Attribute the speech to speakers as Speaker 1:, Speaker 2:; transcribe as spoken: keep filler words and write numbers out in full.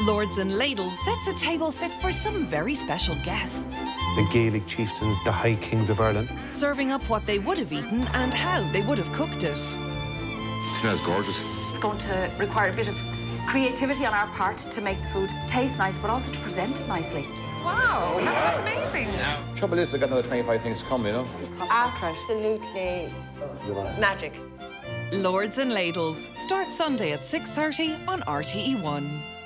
Speaker 1: Lords and Ladles sets a table fit for some very special guests.
Speaker 2: The Gaelic chieftains, the High Kings of Ireland.
Speaker 1: Serving up what they would have eaten and how they would have cooked it.
Speaker 3: It smells gorgeous.
Speaker 4: It's going to require a bit of creativity on our part to make the food taste nice, but also to present it nicely.
Speaker 5: Wow, that's amazing.
Speaker 3: Trouble is, they've got another twenty-five things to come, you know?
Speaker 5: Absolutely magic.
Speaker 1: Lords and Ladles starts Sunday at six thirty on R T E one.